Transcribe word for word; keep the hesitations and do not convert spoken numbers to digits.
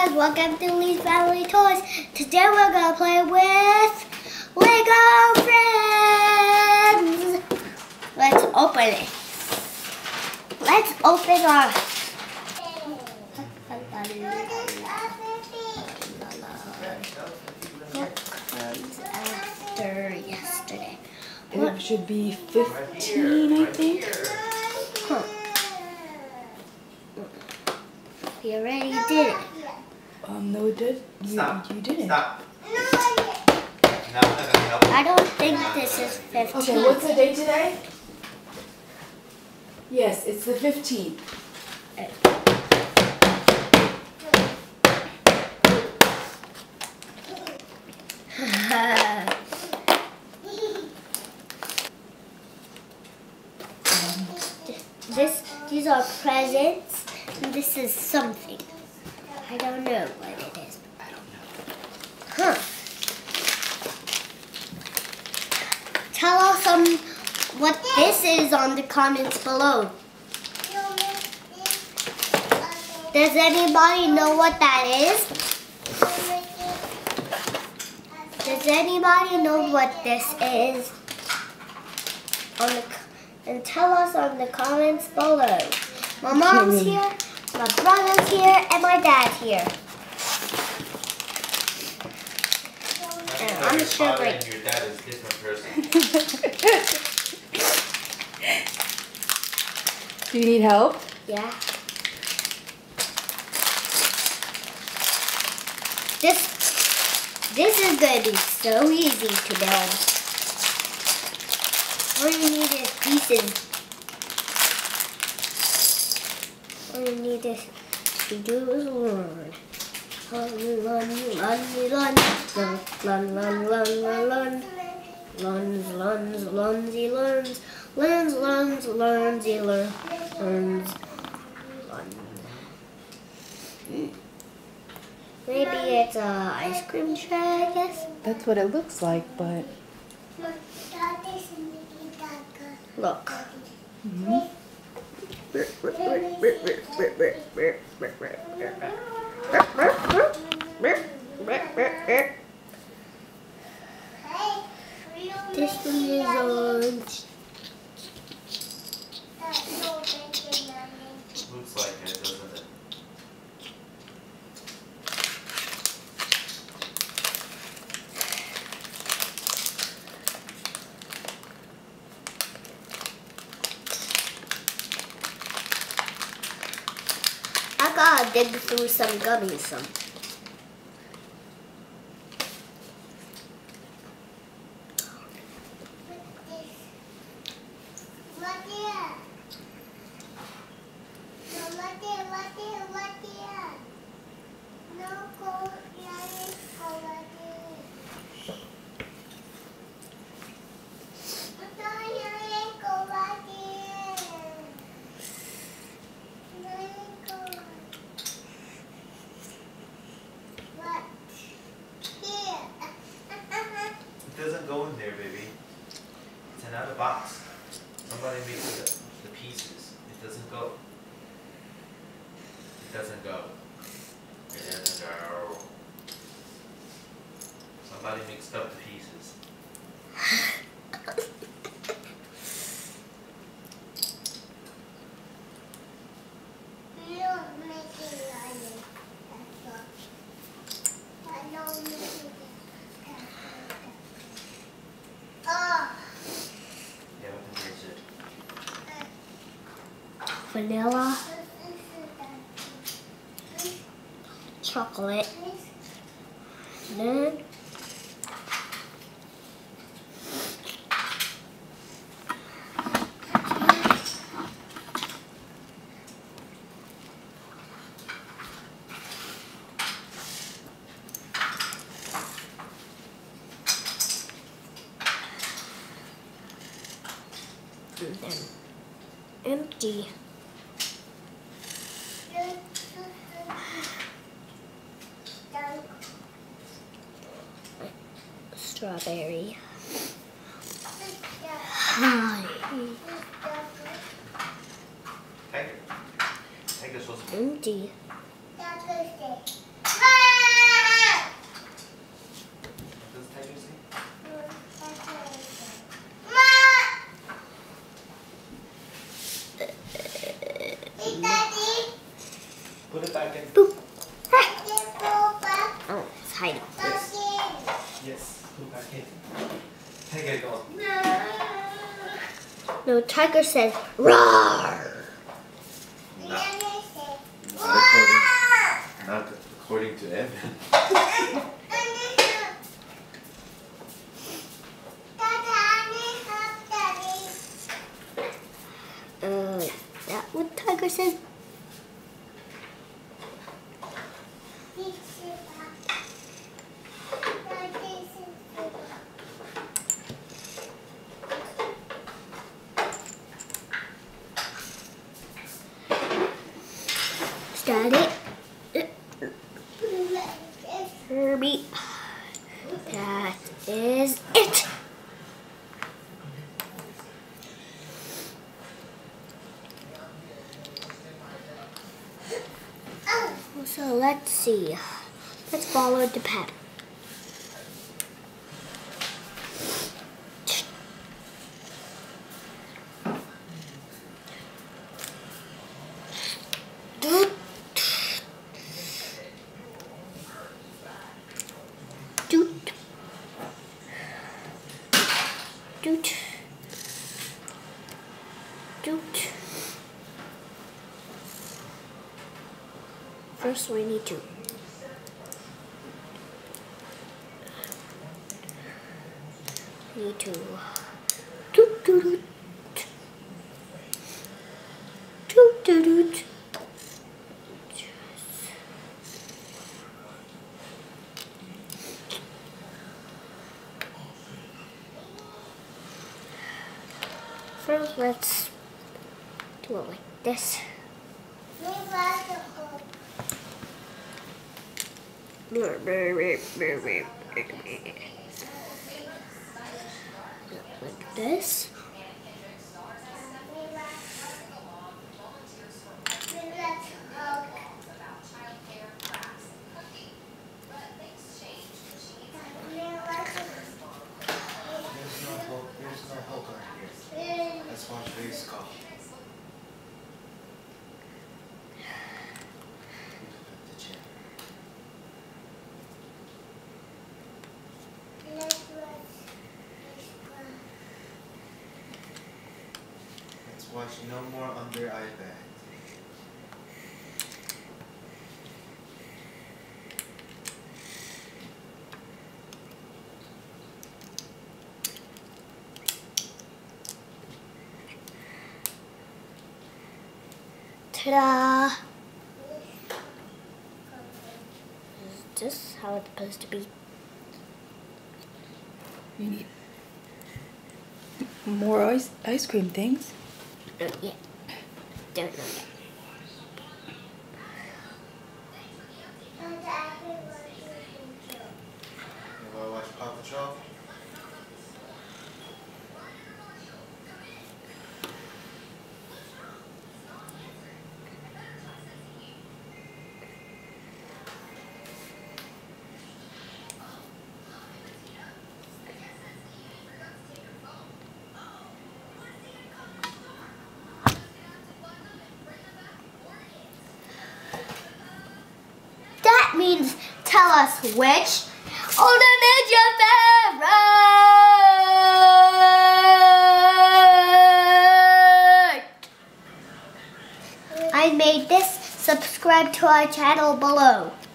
guys, welcome to Lee's Family Toys. Today we're gonna play with Lego Friends. Let's open it. Let's open our. What comes after yesterday? It should be fifteen, I think. Huh. We already did it. Um, no, it did. You, Stop. you didn't. Stop. No, I'm not gonna help you. I don't think this is fifteen. Okay, what's the date today? Yes, it's the fifteenth. This, these are presents, and this is something. I don't know what it is. I don't know. Huh. Tell us um, what this is on the comments below. Does anybody know what that is? Does anybody know what this is? On the, and tell us on the comments below. My mom's here, my brother's here, and my dad's here. And I'm sure And your dad is a different person. Do you need help? Yeah. This this is gonna be so easy to build. All you need is pieces. All you need is to do is learn. Learn, learn, learn, learn, learn, learn, learn, learn, learns, learns, learnsy, learns, learns, learns, learnsy, learns, learns. Maybe it's a ice cream tray, I guess. That's what it looks like, but... Look. Mm-hmm. This one is on. Looks like it, doesn't it? I gotta dig through some gummies some. It doesn't go in there, baby. It's another box. Somebody makes the, the pieces. It doesn't go. It doesn't go. It doesn't go. Somebody mixed up the pieces. Yeah, what is it? Vanilla. Chocolate. And then and then empty. Strawberry. Hi. Take it. Take this one. Empty. Oh, it's hiding. Yes. Yes. Go back in. Tiger, go. No, tiger says roar. No. Not according, not according to Evan. Uh, is that what tiger says? Is that it? Herbie. That is it. So let's see. Let's follow the pattern. Doot. Doot. Doot. Doot. First we need to need to doot doot doot doot doot doot. First let's do it like this. Like this. There's no hope. There's no hope right here. Let's watch face go. Let's watch no more under eye bag. Ta-da! Is this how it's supposed to be? You need more ice ice cream things. Not yet. Don't know yet. You wanna watch Paw Patrol? That means tell us which Odin is your favorite. I made this. Subscribe to our channel below.